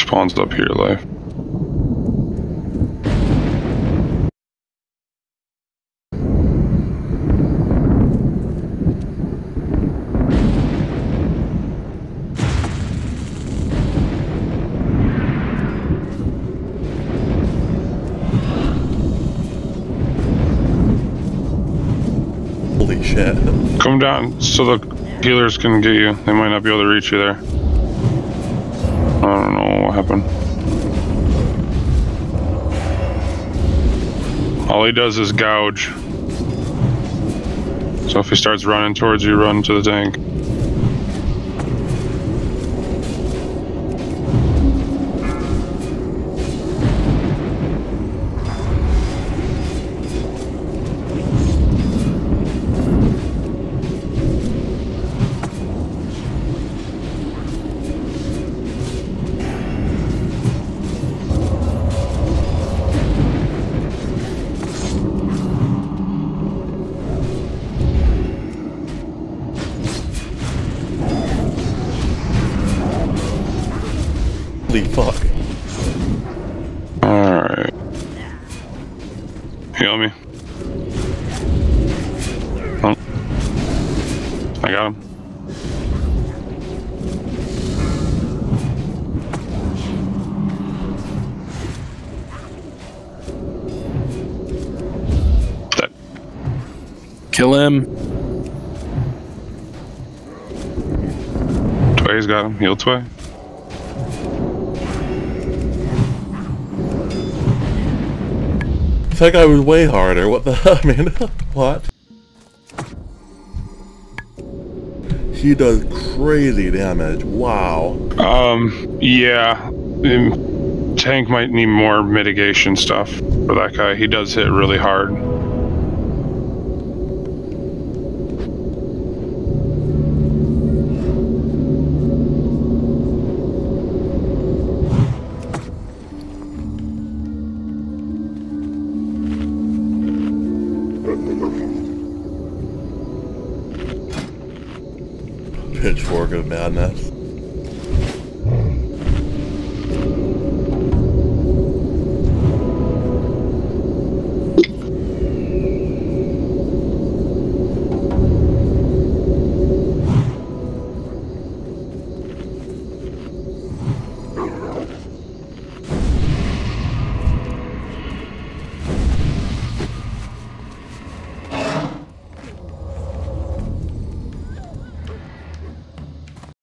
spawns up here, life. Holy shit. Come down so the healers can get you. They might not be able to reach you there. I don't know what happened. All he does is gouge. So if he starts running towards you, run to the tank. Holy fuck. Alright. Heal me. Oh. I got him. Dead. Kill him. Tway's got him. Heal Tway. That guy was way harder. What the hell, man? What? He does crazy damage. Wow. Yeah. Tank might need more mitigation stuff for that guy. He does hit really hard. Pitchfork of madness.